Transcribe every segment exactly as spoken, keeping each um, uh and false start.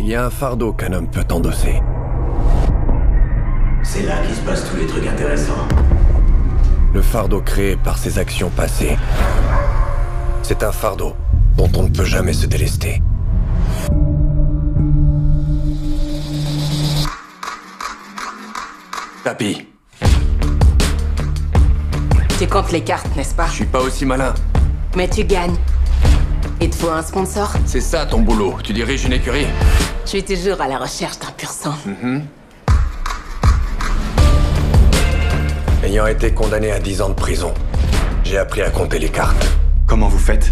Il y a un fardeau qu'un homme peut endosser. C'est là qu'il se passe tous les trucs intéressants. Le fardeau créé par ses actions passées. C'est un fardeau dont on ne peut jamais se délester. Tapis. Tu comptes les cartes, n'est-ce pas? Je suis pas aussi malin. Mais tu gagnes. Il te faut un sponsor? C'est ça ton boulot. Tu diriges une écurie. Je suis toujours à la recherche d'un pur sang. Mm-hmm. Ayant été condamné à dix ans de prison, j'ai appris à compter les cartes. Comment vous faites?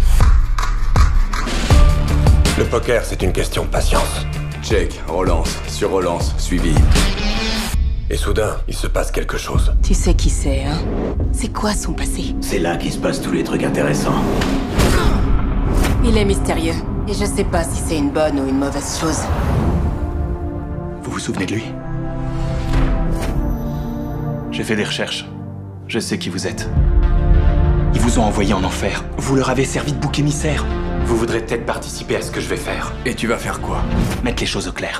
Le poker, c'est une question de patience. Check, relance, sur relance, suivi. Et soudain, il se passe quelque chose. Tu sais qui c'est, hein? C'est quoi son passé? C'est là qu'il se passe tous les trucs intéressants. Il est mystérieux. Et je sais pas si c'est une bonne ou une mauvaise chose. Vous vous souvenez de lui? J'ai fait des recherches. Je sais qui vous êtes. Ils vous ont envoyé en enfer. Vous leur avez servi de bouc émissaire. Vous voudrez peut-être participer à ce que je vais faire. Et tu vas faire quoi? Mettre les choses au clair.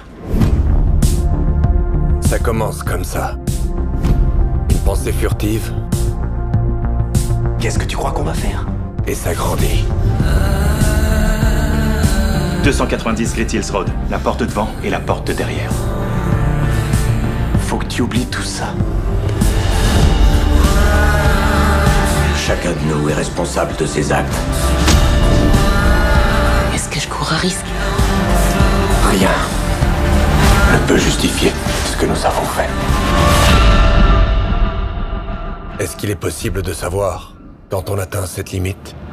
Ça commence comme ça. Une pensée furtive. Qu'est-ce que tu crois qu'on va faire? Et ça grandit. deux cent quatre-vingt-dix Great Hills Road. La porte de devant et la porte de derrière. Faut que tu oublies tout ça. Chacun de nous est responsable de ses actes. Est-ce que je cours un risque? Rien ne peut justifier ce que nous avons fait. Est-ce qu'il est possible de savoir quand on atteint cette limite?